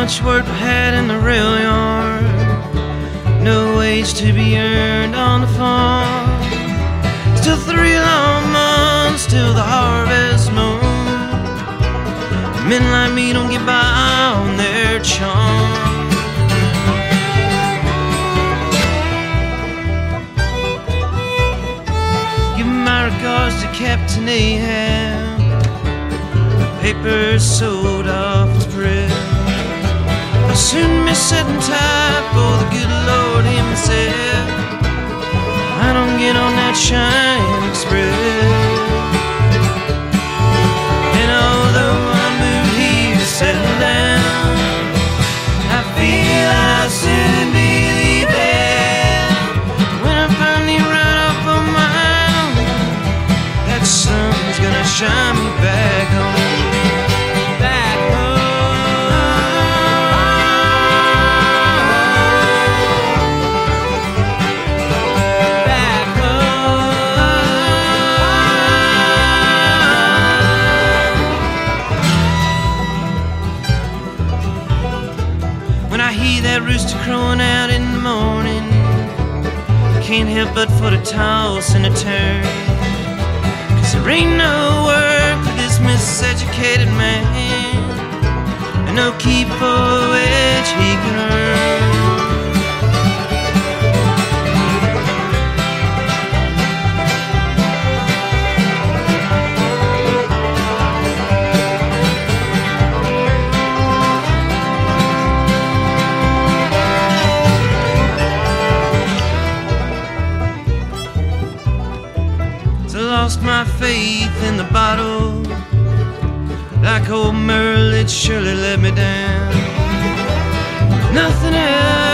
much work we had in the rail yard, no wage to be earned on the farm. Still 3 long months till the harvest moon. Men like me don't get by on their charm. Give my regards to Captain Ahab, paper sold off his bread. I'll soon be setting type for the good Lord himself. I don't get on that China Express. And although I moved here to settle down, I feel I'll soon be leaving. When I finally ride up on my own, that sun's gonna shine me back home. That rooster crowing out in the morning, can't help but for the toss and a turn. 'Cause there ain't no work for this miseducated man, and no keep for which he can earn. Lost my faith in the bottle, like old Merle, it surely let me down. Nothing else